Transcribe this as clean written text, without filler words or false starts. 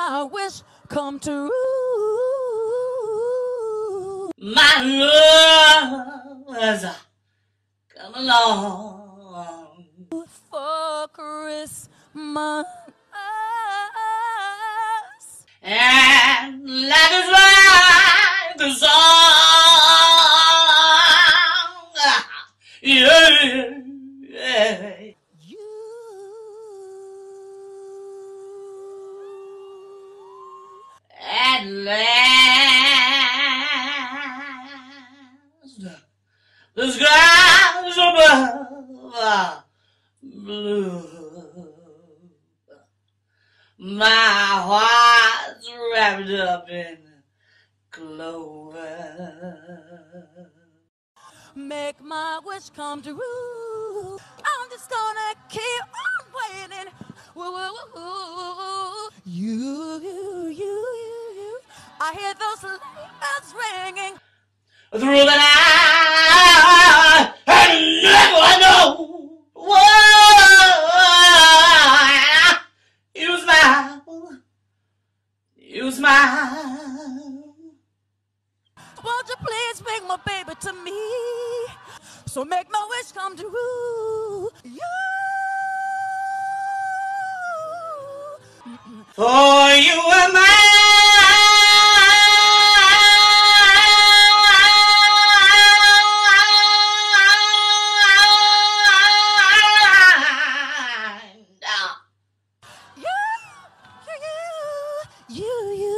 my wish come true. My love's come along for Christmas. And life is like a song. Yeah, yeah. At last, the skies above are blue. My heart's wrapped up in clover. Make my wish come true. I'm just gonna keep on waiting. Woo, woo, woo, woo. You. I hear those sleigh bells ringing Through the night, and never know why you smile. Won't you please bring my baby to me? So make my wish come true. For you are mine. You.